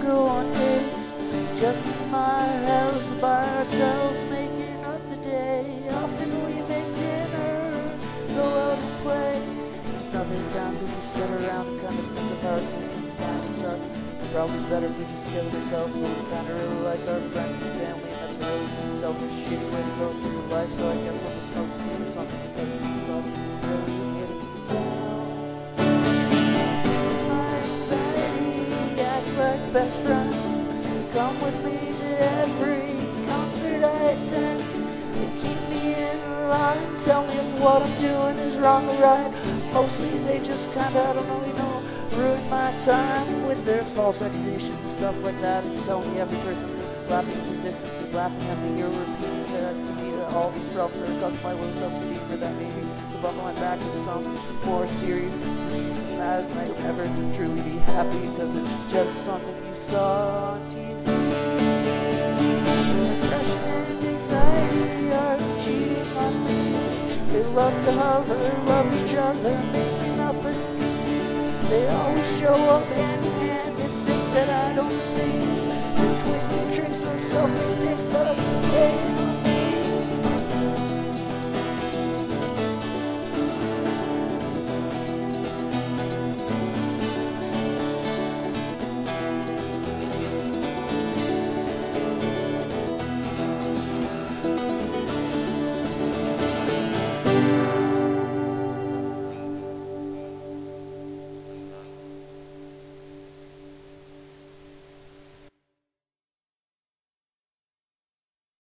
go on dates, just in my house by ourselves, making up the day. Often we make dinner, go out and play. And other times we just sit around and kind of think of our existence kind of sucks. Probably better if we just killed ourselves, but we kind of really like our friends and family, and that's a really selfish, shitty way to go through life. So I guess I'll just smoke some weed or something because we suck really getting down. My anxiety act like best friends. Come with me to every concert I attend. They keep me in line, tell me if what I'm doing is wrong or right. Mostly they just kinda, I don't know, ruin my time with their false accusations and stuff like that, and tell me every person laughing in the distance is laughing at me or repeating to me that all these problems are caused by low self-esteem, or that maybe the bump on my back is some more serious disease than that, and I will never truly be happy because it's just something you saw on TV. Depression and anxiety are cheating on me. They love to hover, love each other, making up a scheme. They always show up hand in hand and think that I don't see. They're twisting tricks on selfish dicks that are playing on